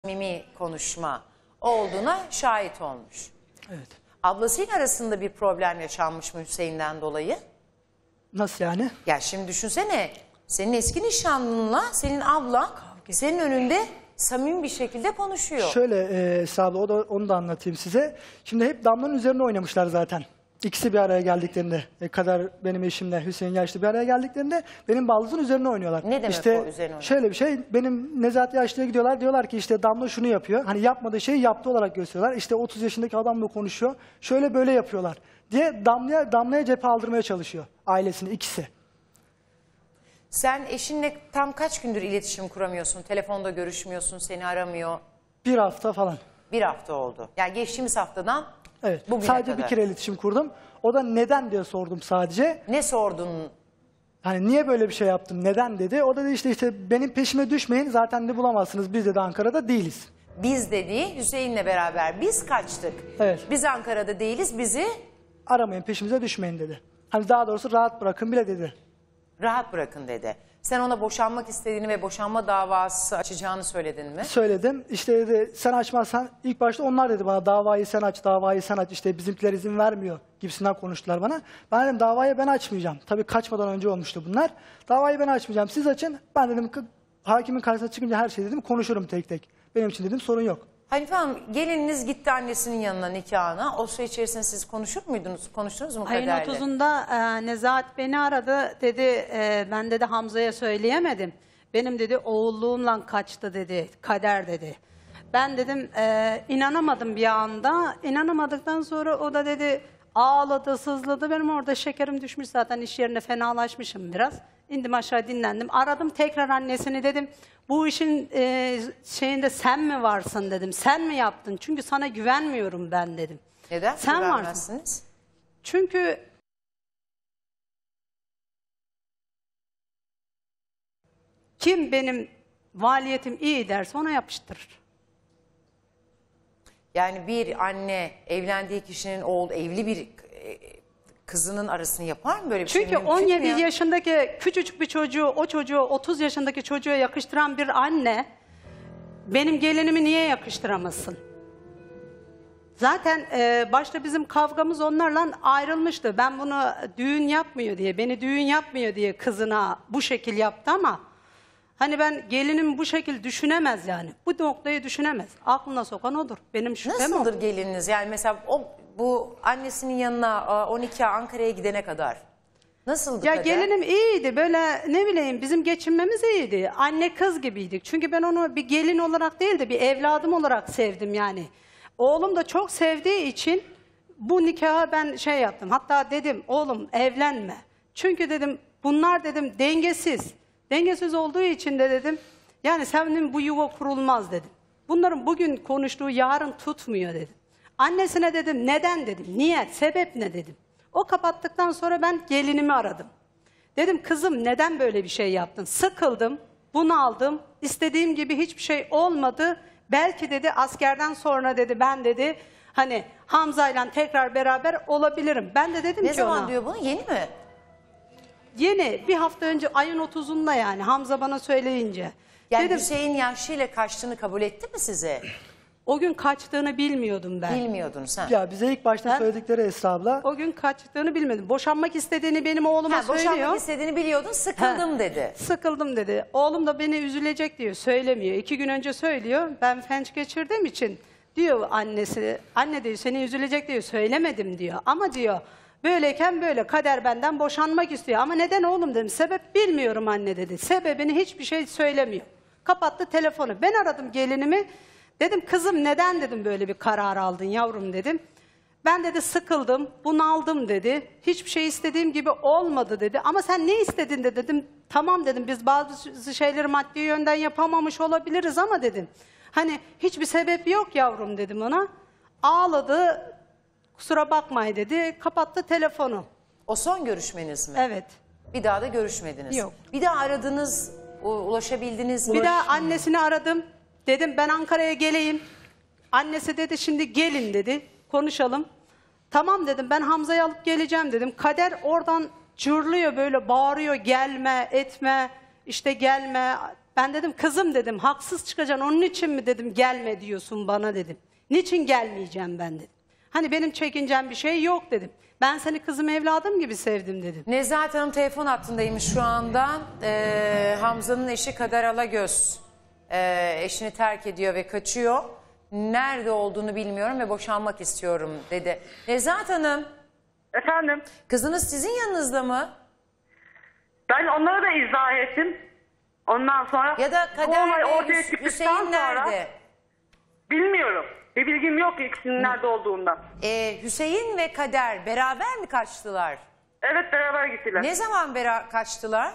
samimi konuşma olduğuna şahit olmuş. Evet. Ablasıyla arasında bir problem yaşanmış mı Hüseyin'den dolayı? Nasıl yani? Ya şimdi düşünsene, senin eski nişanlınla senin ablan senin önünde samimi bir şekilde konuşuyor. Şöyle Esra abla, onu da anlatayım size. Şimdi hep Damla'nın üzerine oynamışlar zaten. İkisi bir araya geldiklerinde, Kader benim eşimle Hüseyin Yaşlı bir araya geldiklerinde benim baldızın üzerine oynuyorlar. Ne demek işte, o üzerine oynuyor? Şöyle bir şey, benim Nezahat Yaşlı'ya gidiyorlar, diyorlar ki işte Damla şunu yapıyor. Hani yapmadığı şeyi yaptığı olarak gösteriyorlar. İşte 30 yaşındaki adamla konuşuyor, şöyle böyle yapıyorlar diye Damla'ya cephe aldırmaya çalışıyor ailesini, ikisi. Sen eşinle tam kaç gündür iletişim kuramıyorsun? Telefonda görüşmüyorsun, seni aramıyor. Bir hafta falan. Bir hafta oldu. Yani geçtiğimiz haftadan Evet. bugüne Sadece kadar. bir kere iletişim kurdum. O da neden diye sordum sadece. Ne sordun? Hani niye böyle bir şey yaptın, neden dedi. O da dedi işte benim peşime düşmeyin, zaten de bulamazsınız, biz de Ankara'da değiliz. Biz dediği Hüseyin'le beraber biz kaçtık. Evet. Biz Ankara'da değiliz, bizi Aramayın, peşimize düşmeyin dedi. Hani daha doğrusu rahat bırakın bile dedi. rahat bırakın dedi. Sen ona boşanmak istediğini ve boşanma davası açacağını söyledin mi? Söyledim. İşte dedi sen açmazsan, ilk başta onlar dedi bana davayı sen aç, davayı sen aç. İşte bizimkiler izin vermiyor gibisinden konuştular bana. Ben dedim davayı ben açmayacağım. Tabii kaçmadan önce olmuştu bunlar. Davayı ben açmayacağım, siz açın. Ben dedim hakimin karşısına çıkınca her şey dedim konuşurum tek tek. Benim için dedim sorun yok. Hanife Hanım, gelininiz gitti annesinin yanına nikahına. O süre içerisinde siz konuşur muydunuz? Konuştunuz mu Ayın Kader'le? 30'unda Nezahat beni aradı. Dedi ben dedi Hamza'ya söyleyemedim. Benim dedi oğulluğumla kaçtı dedi. Kader dedi. Ben dedim inanamadım bir anda. İnanamadıktan sonra o da dedi ağladı, sızladı. Benim orada şekerim düşmüş zaten, iş yerine fenalaşmışım biraz. İndim aşağı dinlendim. Aradım tekrar annesini, dedim bu işin şeyinde sen mi varsın dedim. Sen mi yaptın? Çünkü sana güvenmiyorum ben dedim. Neden? Sen varsın. Güvenmezsiniz? Çünkü kim benim valiyetim iyi derse ona yapıştırır. Yani bir anne evlendiği kişinin evli bir kızının arasını yapar mı böyle bir şey? Çünkü Mümkün mü 17 ya? yaşındaki küçücük bir çocuğu, o çocuğu 30 yaşındaki çocuğa yakıştıran bir anne benim gelinimi niye yakıştıramasın? Zaten başta bizim kavgamız onlarla ayrılmıştı. Ben bunu düğün yapmıyor diye, beni düğün yapmıyor diye kızına bu şekil yaptı ama hani ben gelinim bu şekil düşünemez yani. Bu noktayı düşünemez. Aklına sokan odur. Benim şüphem o. Nasıldır gelininiz? Yani mesela bu annesinin yanına 12 Ankara'ya gidene kadar nasıldı Ya Kader? gelinim iyiydi, böyle ne bileyim bizim geçinmemiz iyiydi. Anne kız gibiydik. Çünkü ben onu bir gelin olarak değil de bir evladım olarak sevdim yani. Oğlum da çok sevdiği için bu nikaha ben şey yaptım. Hatta dedim oğlum evlenme. Çünkü dedim bunlar dedim dengesiz. Dengesiz olduğu için de dedim yani senin bu yuva kurulmaz dedim. Bunların bugün konuştuğu yarın tutmuyor dedim. Annesine dedim neden dedim. Niye? Sebep ne dedim. O kapattıktan sonra ben gelinimi aradım. Dedim kızım neden böyle bir şey yaptın? Sıkıldım, bunaldım, istediğim gibi hiçbir şey olmadı. Belki dedi askerden sonra dedi ben dedi hani Hamza'yla tekrar beraber olabilirim. Ben de dedim Ne ki zaman ona. diyor bunu? Yeni mi? Yeni bir hafta önce ayın 30'unda yani Hamza bana söyleyince. Yani dedim Hüseyin Yaşlı ile kaçtığını kabul etti mi size? o gün kaçtığını bilmiyordum ben. Bilmiyordun sen. Ya bize ilk başta Ben- söyledikleri Esra abla, O gün kaçtığını bilmedim. Boşanmak istediğini benim oğluma söylüyor. Boşanmak istediğini biliyordun, sıkıldım dedi. Sıkıldım dedi. Oğlum da beni üzülecek diyor. Söylemiyor. 2 gün önce söylüyor. Ben felç geçirdiğim için diyor annesi. Anne diyor seni üzülecek diyor. Söylemedim diyor. Ama diyor böyleyken böyle Kader benden boşanmak istiyor. Ama neden oğlum dedim. Sebep bilmiyorum anne dedi. Sebebini hiçbir şey söylemiyor. Kapattı telefonu. Ben aradım gelinimi. Dedim kızım neden dedim böyle bir karar aldın yavrum dedim. Ben dedi sıkıldım, bunaldım dedi. Hiçbir şey istediğim gibi olmadı dedi. Ama sen ne istedin de dedim. Tamam dedim biz bazı şeyleri maddi yönden yapamamış olabiliriz ama dedim. Hani hiçbir sebep yok yavrum dedim ona. Ağladı, kusura bakmayın dedi. Kapattı telefonu. O son görüşmeniz mi? Evet. Bir daha da görüşmediniz. Yok. Bir daha aradınız, ulaşabildiniz mi? Bir daha annesini aradım. Dedim ben Ankara'ya geleyim. Annesi dedi şimdi gelin dedi. Konuşalım. Tamam dedim ben Hamza'yı alıp geleceğim dedim. Kader oradan cırlıyor böyle bağırıyor gelme etme işte gelme Ben dedim kızım dedim haksız çıkacaksın onun için mi dedim gelme diyorsun bana dedim. Niçin gelmeyeceğim ben dedim. Hani benim çekincem bir şey yok dedim. Ben seni kızım evladım gibi sevdim dedim. Nezahat Hanım telefon hattındaymış şu anda. Hamza'nın eşi Kader Alagöz eşini terk ediyor ve kaçıyor. Nerede olduğunu bilmiyorum ve boşanmak istiyorum dedi. Nezahat Hanım, Efendim, kızınız sizin yanınızda mı? ben onlara da izah ettim. Ondan sonra Ya da bu olay Kader ortaya ve çıktıktan Hüseyin sonra nerede? bilmiyorum. Bir bilgim yok ikisinin nerede olduğundan. Hüseyin ve Kader beraber mi kaçtılar? Evet, beraber gittiler. Ne zaman kaçtılar?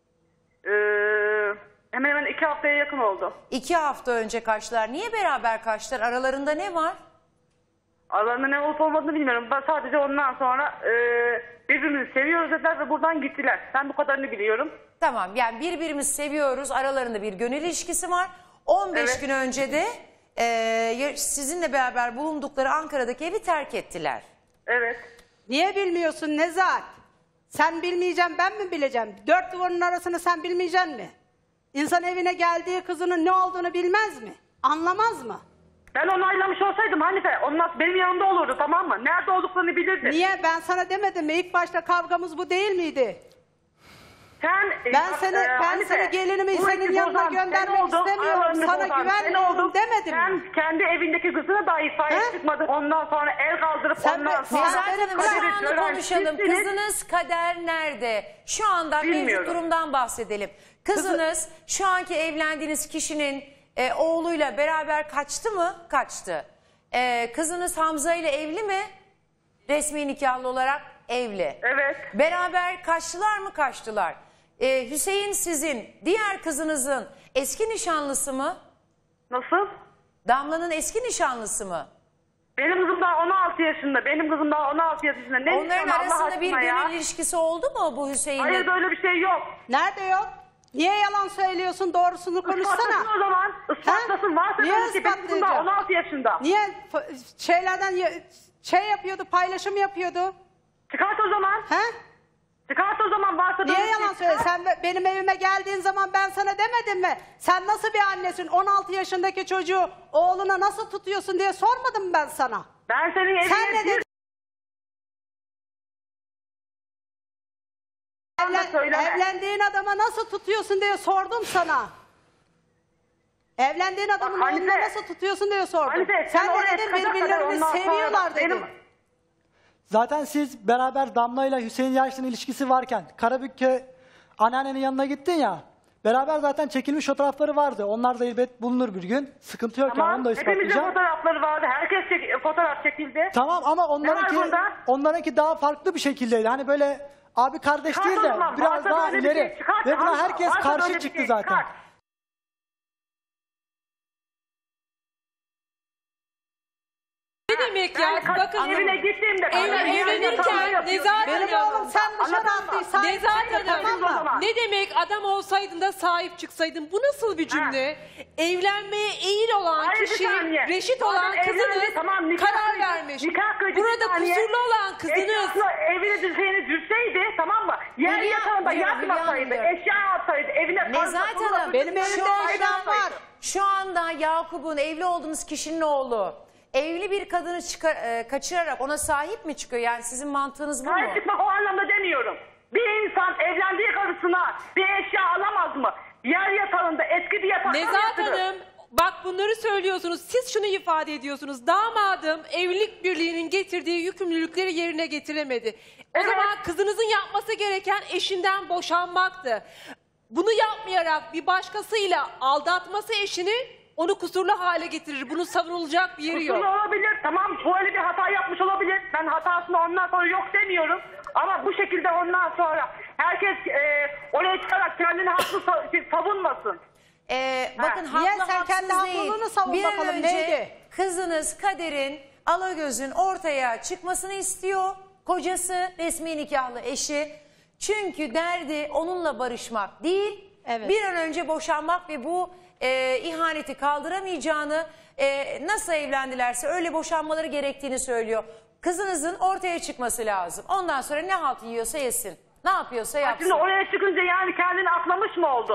Hemen hemen 2 haftaya yakın oldu. 2 hafta önce kaçtılar. Niye beraber kaçtılar? Aralarında ne var? Aralarında ne olup olmadığını bilmiyorum. Ben sadece ondan sonra birbirimizi seviyoruz dediler ve buradan gittiler. Ben bu kadarını biliyorum. Tamam, yani birbirimizi seviyoruz. Aralarında bir gönül ilişkisi var. 15 Evet. gün önce de sizinle beraber bulundukları Ankara'daki evi terk ettiler. Evet. Niye bilmiyorsun Nezahat? Sen bilmeyeceksin ben mi bileceğim? 4 duvarın arasını sen bilmeyeceksin mi? İnsan evine geldiği kızının ne olduğunu bilmez mi? Anlamaz mı? Ben onaylamış olsaydım Hanife, onlar benim yanımda olurdu, tamam mı? Nerede olduklarını bilirdi. Niye? Ben sana demedim mi? İlk başta kavgamız bu değil miydi? Ben seni gelinimi bu senin işi yanına bozan göndermek sen oldun, istemiyorum. aralarını Sana bozan güvenmiyorum sen oldun. demedim Sen mi? kendi evindeki kızına dahi sahip He? çıkmadın. Ondan sonra el kaldırıp Sen ondan be- sonra... Nezahat benim Hanım şu Kader'i anı gören konuşalım. sizsiniz. Kızınız Kader nerede? Şu anda mevcut Bilmiyorum. durumdan bahsedelim. Kızınız şu anki evlendiğiniz kişinin oğluyla beraber kaçtı mı? Kaçtı. Kızınız Hamza ile evli mi? Resmi nikahlı olarak evli. Evet. Beraber kaçtılar mı? Kaçtılar. Hüseyin sizin diğer kızınızın eski nişanlısı mı? Nasıl? Damla'nın eski nişanlısı mı? Benim kızım daha 16 yaşında. Benim kızım daha 16 yaşında. Ne Onların istiyorsun Allah arasında bir aşkına ya? gönül ilişkisi oldu mu bu Hüseyin'le? Hayır, böyle bir şey yok. Nerede yok? Niye yalan söylüyorsun? Doğrusunu konuşsana. Ispatlasın o zaman. Ispatlasın. Varsa Niye böyle şey. Benim kızım daha ispatlayacağım? 16 yaşında. Niye şeylerden şey yapıyordu, paylaşım yapıyordu? Çıkart o zaman. He? Çıkart o zaman, varsa böyle Niye bir yalan şey. söyle? Çıkart. Sen benim evime geldiğin zaman ben sana demedim mi? Sen nasıl bir annesin? 16 yaşındaki çocuğu oğluna nasıl tutuyorsun diye sormadım mı ben sana? Ben senin evine... Sen ne dedin? söyleme. Evlendiğin adama nasıl tutuyorsun diye sordum sana. Evlendiğin adamın Hanife, oğluna nasıl tutuyorsun diye sordum. Hanife, sen sen de oraya dedin çıkacak kadar birbirlerini ondan sonra seviyorlar dedin. benim- Zaten siz beraber Damla ile Hüseyin Yaşlı'nın ilişkisi varken Karabük'e anneannenin yanına gittin ya. Beraber zaten çekilmiş fotoğrafları vardı. Onlar da elbet bulunur bir gün. Sıkıntı yok yani, Tamam. onu da Hepimizin ispatlayacağım. fotoğrafları vardı. Herkes fotoğraf çekildi. Tamam ama bunda? onlarınki daha farklı bir şekildeydi. Hani böyle abi kardeş Çıkart değil o de zaman. biraz Varsa daha böyle bir ileri. şey, çıkart. Ve buna Varsa herkes böyle karşı bir çıktı şey, zaten. çıkart. Ne demek Ben ya? Bakın evine gittiğimde... evlenirken Nezahat Benim Hanım. oğlum sen dışarı Anladın mı? attıysan Nezahat Tamam Hanım. mı? Ne demek adam olsaydın da sahip çıksaydın? Bu nasıl bir cümle? Evlenmeye eğil olan Hayır, bir kişi, saniye. reşit Madem olan evlendi, kızınız tamam, nikah karar kıydı. vermiş. Nikah kıydı, bir Burada saniye. kusurlu olan kızınız. Eşyasla evine düzeyini düzseydi, tamam mı? Yer Hülya, yatağında Hülya, yatmasaydı, Hülya Hanım. eşya atsaydı, evine... Nezahat Hanım, Benim evimde şu anda- eşyam var. Şu anda Yakup'un evli olduğunuz kişinin oğlu evli bir kadını kaçırarak ona sahip mi çıkıyor? Yani sizin mantığınız bu mu? Sahip çıkmak o anlamda demiyorum. Bir insan evlendiği karısına bir eşya alamaz mı? Yer yatağında eski bir yatakta Nezahat yatırır. Hanım bak bunları söylüyorsunuz. Siz şunu ifade ediyorsunuz. Damadım evlilik birliğinin getirdiği yükümlülükleri yerine getiremedi. O Evet. zaman kızınızın yapması gereken eşinden boşanmaktı. Bunu yapmayarak bir başkasıyla aldatması eşini onu kusurlu hale getirir. Bunun savunulacak bir yeri yok. Kusurlu olabilir. Tamam, böyle bir hata yapmış olabilir. Ben hatasını ondan sonra yok demiyorum. Ama bu şekilde ondan sonra herkes oraya çıkarak kendini haklı savunmasın. Bakın Ha. Niye haklı sen kendi haksız değil. haklılığını savun Bir an bakalım, önce neydi? kızınız Kader'in Alagöz'ün ortaya çıkmasını istiyor. Kocası, resmi nikahlı eşi. Çünkü derdi onunla barışmak değil. Evet. Bir an önce boşanmak ve bu ihaneti kaldıramayacağını, nasıl evlendilerse öyle boşanmaları gerektiğini söylüyor. Kızınızın ortaya çıkması lazım. Ondan sonra ne halt yiyorsa yesin. Ne yapıyorsa yapsın. Şimdi oraya çıkınca yani kendini aklamış mı oldu?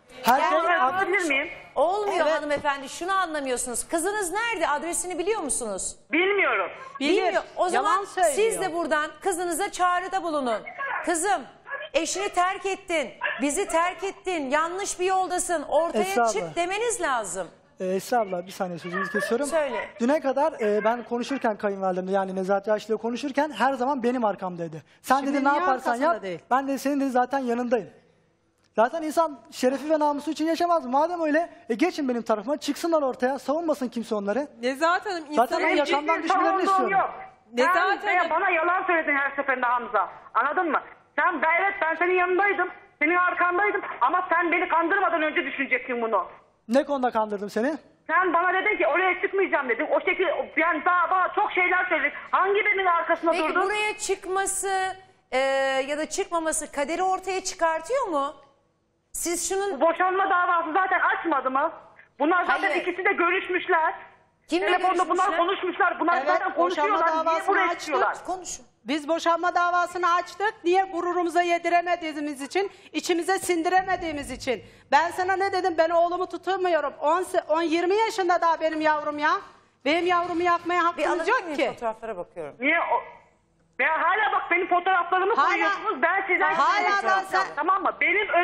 Her şey Alabilir miyim? Olmuyor Evet. hanımefendi. Şunu anlamıyorsunuz. Kızınız nerede? Adresini biliyor musunuz? Bilmiyorum. Bilmiyor. O zaman Yalan söylüyor. siz de buradan kızınıza çağrıda bulunun. Kızım, eşini terk ettin. Bizi terk ettin. Yanlış bir yoldasın. Ortaya Esra abla. çık demeniz lazım. Esra abla bir saniye sözünüzü kesiyorum. Söyle. Düne kadar ben konuşurken kayınvalidemle yani Nezahat Yaşlı'yla konuşurken her zaman benim arkamdaydı. Sen Şimdi dedi ne niye yaparsan arkasında yap. değil? Ben de senin dedi zaten yanındayım. Zaten insan şerefi ve namusu için yaşamaz mı? Madem öyle geçin benim tarafıma çıksınlar ortaya savunmasın kimse onları. Nezahat Hanım Zaten insanın o yakamdan Hiçbir düşmelerini savunduğum istiyorum. yok. Nezahat Sen Hanım. bana yalan söyledin her seferinde Hamza. Anladın mı? Evet ben senin yanındaydım. Senin arkandaydım. Ama sen beni kandırmadan önce düşünecektin bunu. Ne konuda kandırdım seni? Sen bana dedin ki oraya çıkmayacağım dedin. O şekilde yani daha bana çok şeyler söyledin. Hangi birinin arkasında Peki durdun? buraya çıkması ya da çıkmaması kaderi ortaya çıkartıyor mu? Siz şunun... Boşanma davası zaten açmadı mı? Bunlar zaten Hayır. ikisi de görüşmüşler. Kimle Telefonda bunlar görüşmüşler? konuşmuşlar. Bunlar Evet, zaten boşanma konuşuyorlar. Niye davasını buraya açtık. çıkıyorlar? Konuşun. Biz boşanma davasını açtık. Niye? Gururumuza yediremediğimiz için, içimize sindiremediğimiz için. Ben sana ne dedim? Ben oğlumu tutamıyorum. 20 yaşında daha benim yavrum ya. Benim yavrumu yakmaya Bir hakkınız alabilir yok miyim? ki. Fotoğraflara bakıyorum. Niye o... Ya hala bak benim fotoğraflarımı Hala- koyuyorsunuz. Ben sizden Hala da sen- tamam mı?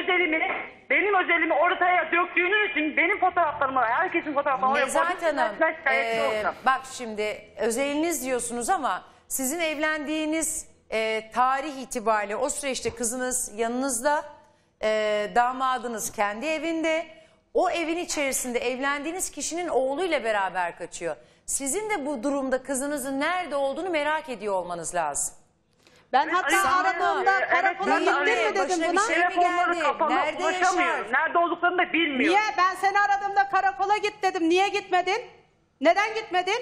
Benim özelimi ortaya döktüğünüz için benim fotoğraflarımı, herkesin fotoğraflarını oraya Nezahat koydunuz. Hanım, Ben şikayetçi olacağım. bak şimdi özeliniz diyorsunuz ama sizin evlendiğiniz tarih itibariyle o süreçte kızınız yanınızda, damadınız kendi evinde, o evin içerisinde evlendiğiniz kişinin oğluyla beraber kaçıyor. Sizin de bu durumda kızınızın nerede olduğunu merak ediyor olmanız lazım. Ben hatta Sana- aradığımda Evet, karakola ben de gittin mi arıyorum. dedim Başına bir buna. şey mi Telefonları geldi? kapalı, Nerede ulaşamıyorum. yaşar? Nerede olduklarını da bilmiyorum. Niye? Ben seni aradığımda karakola git dedim. Niye gitmedin? Neden gitmedin?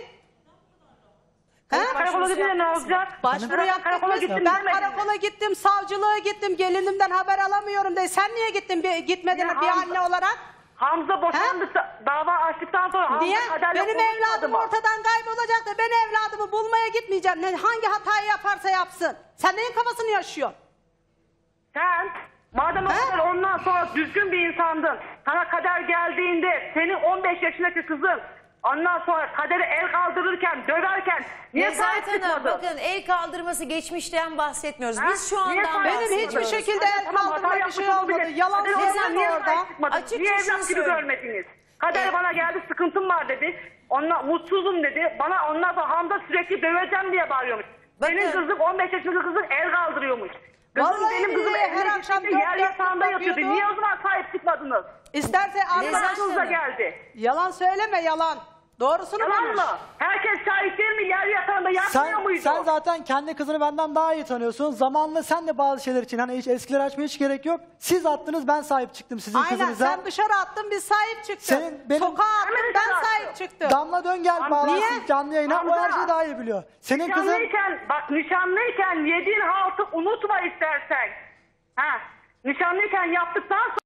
Ha? Karakola gidince ne olacak? Başvuru Ben yaptık karakola biz. gittim Ben demedim mi? karakola gittim, savcılığa gittim, gelinimden haber alamıyorum de. Sen niye gittin, gitmedin Ya bir Hamza- anne olarak? Hamza boşandıkta, dava açtıktan sonra Hamza Niye? kaderle Benim konuşmadı evladım mı? ortadan kaybolacak da ben evladımı bulmaya gitmeyeceğim. Hangi hatayı yaparsa yapsın. Sen neyin kafasını yaşıyorsun? Sen madem o He? kadar ondan sonra düzgün bir insandın. Sana kader geldiğinde senin 15 yaşındaki kızın ondan sonra kaderi el kaldırırken, döverken niye sahip Nezahat Hanım çıkmadın? bakın el kaldırması geçmişten bahsetmiyoruz. Ha? Biz şu Niye andan sahip Benim bahsediyoruz. hiçbir şekilde el Tamam, hata kaldırma bir yapmış şey olmadı. olabilir. Yalan Kader Nezahat olsa niye orada sahip çıkmadın? açıkça Niye şunu evlat gibi söyle. görmediniz? Kader Evet. bana geldi, sıkıntım var dedi. Mutsuzum dedi. Bana ondan sonra Hamza sürekli döveceğim diye bağırıyormuş. Bakın. Senin kızın 15 yaşındaki kızın el kaldırıyormuş. Kızım Vallahi benim kızım billahi her evine akşam gittiğinde yer dört yatağında dört yatıyordu. yapıyordu. Niye o zaman sahip çıkmadınız? İsterse Nezahat Allah Aklınıza Hanım. geldi. yalan söyleme yalan. Doğrusunu Yalan konuş. mı? Herkes şahit değil mi? Yer yatağında yatmıyor muydu? Sen zaten kendi kızını benden daha iyi tanıyorsun. Zamanla sen de bazı şeyler için hani hiç eskileri açmaya hiç gerek yok. Siz attınız ben sahip çıktım sizin Aynen kızınıza. sen dışarı attın biz sahip çıktık. Benim- Sokağa attın Ben ben dışarı sahip attım. çıktım. Damla dön gel bağlansın Niye? canlı yayına o her Hamza. şeyi daha iyi biliyor. Senin kızın Nişanlıyken yediğin haltı unutma istersen. Ha, nişanlıyken yaptıktan sonra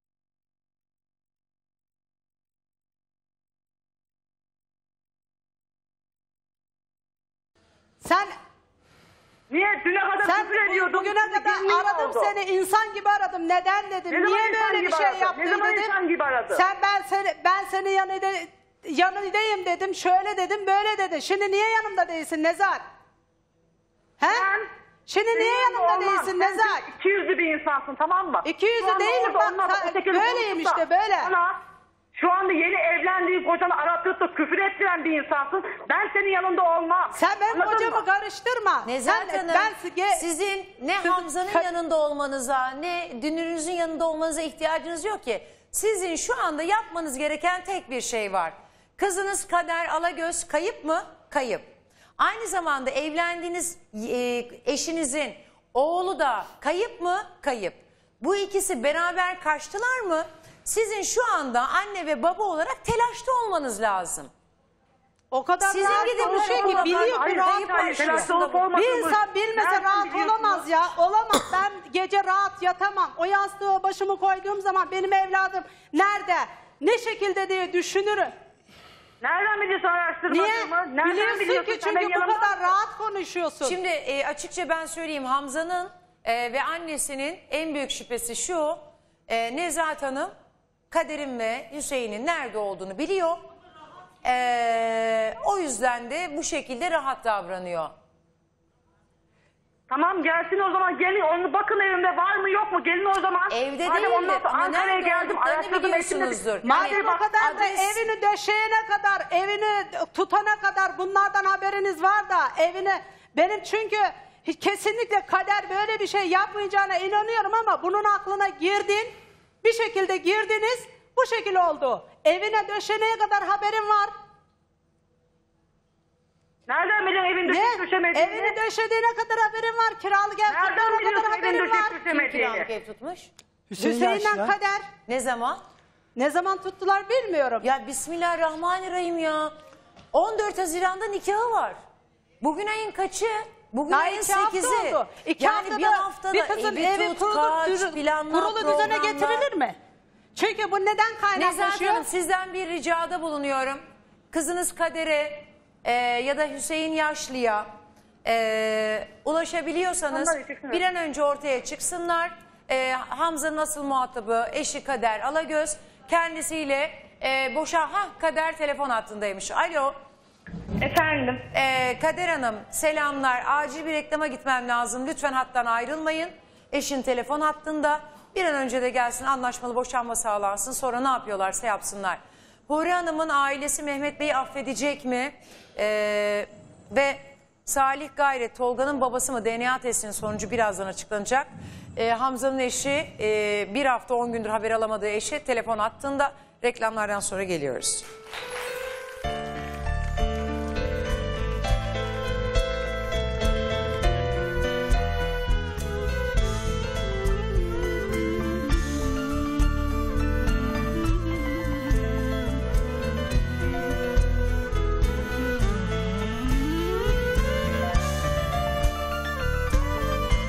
Sen niye düne kadar sen küfür ediyordun? bugüne Şimdi kadar günlüğün aradım oldu. seni insan gibi aradım. Neden dedim? Ne zaman Niye insan böyle bir gibi şey aradın? yaptın Ne zaman dedim. insan gibi aradın? Ben senin yanındayım dedim. Şöyle dedim böyle dedi. Şimdi niye yanımda değilsin Nezahat? He? Ben Şimdi niye senin yanımda olmam. değilsin Sen Nezahat? ikiyüzlü bir insansın tamam mı? İkiyüzlü Şu anda değilim, orada bak, onlar o şekilde böyleyim konuşup da işte, böyle. Sana şu anda yeni evlendiğin kocanı aratıp da küfür ettiren bir insansın. Ben senin yanında olmam. Sen benim Anladın kocamı mı? karıştırma. Nezahat Hanım ben sizin ne Hamza'nın yanında olmanıza ne dünürünüzün yanında olmanıza ihtiyacınız yok ki. Sizin şu anda yapmanız gereken tek bir şey var. Kızınız Kader Alagöz kayıp mı? Kayıp. Aynı zamanda evlendiğiniz eşinizin oğlu da kayıp mı? Kayıp. Bu ikisi beraber kaçtılar mı? Sizin şu anda anne ve baba olarak telaşta olmanız lazım. o kadar Sizin rahat gidip konuşuyor karakola ki biliyor ki Hayır, rahat hayır, hayır, konuşuyor. telaşlı olup olmadığımı Bir insan bilmese nereden rahat biliyorsunuz? olamaz ya. Olamaz. Ben gece rahat yatamam. O yastığı başımı koyduğum zaman benim evladım nerede? Ne şekilde diye düşünürüm. Nereden biliyorsun araştırmadığımı? Niye? Nereden Biliyorsun ki Sen çünkü benim bu yanımda kadar mısın? rahat konuşuyorsun. Şimdi açıkça ben söyleyeyim Hamza'nın ve annesinin en büyük şüphesi şu. Nezahat Hanım Kader'in ve Hüseyin'in nerede olduğunu biliyor. O yüzden de bu şekilde rahat davranıyor. Tamam gelsin o zaman, gelin onu bakın evimde var mı yok mu, gelin o zaman. Evde Madem değildi ondan sonra ama Ankara'ya nerede geldim, olduklarını araştırdım, eşimle- biliyorsunuzdur. Madem Yani o kadar da adres- evini döşeyene kadar, evini tutana kadar bunlardan haberiniz var da evine... Benim çünkü kesinlikle Kader böyle bir şey yapmayacağına inanıyorum ama bunun aklına girdin. Bir şekilde girdiniz, bu şekilde oldu. Evine döşeneye kadar haberim var. Nereden bileyim evin döşek Ne? döşemediğini? Evini döşediğine kadar haberim var. Kiralık ev Nereden tuttuğuna biliyorsun kadar evin haberim var. döşek döşemediğini? Kiralık ev tutmuş. Hüseyin'den Yaşlı. Kader. Ne zaman? Ne zaman tuttular bilmiyorum. Ya Bismillahirrahmanirrahim ya. 14 Haziran'da nikahı var. Bugün ayın kaçı? Bugün Daha ayın 2 hafta 8'i. oldu. 2 Yani haftada bir haftada bir kızın evi tut, kaç, planlar, kurulu düzene programlar. getirilir mi? Çünkü bu neden Nezahat kaynaklaşıyor? Hanım, sizden bir ricada bulunuyorum. Kızınız Kader'e ya da Hüseyin Yaşlı'ya ulaşabiliyorsanız Onlar çıksın. bir an önce ortaya çıksınlar. Hamza'nın asıl muhatabı eşi Kader Alagöz kendisiyle Kader telefon hattındaymış. Alo. Efendim. Kader Hanım selamlar. Acil bir reklama gitmem lazım. Lütfen hattan ayrılmayın. Eşin telefon hattında. Bir an önce de gelsin, anlaşmalı boşanma sağlansın. Sonra ne yapıyorlarsa yapsınlar. Huri Hanım'ın ailesi Mehmet Bey'i affedecek mi? Ve Salih Gayret, Tolga'nın babası mı? DNA testinin sonucu birazdan açıklanacak. Hamza'nın eşi, bir hafta 10 gündür haber alamadığı eşi telefon hattında. Reklamlardan sonra geliyoruz.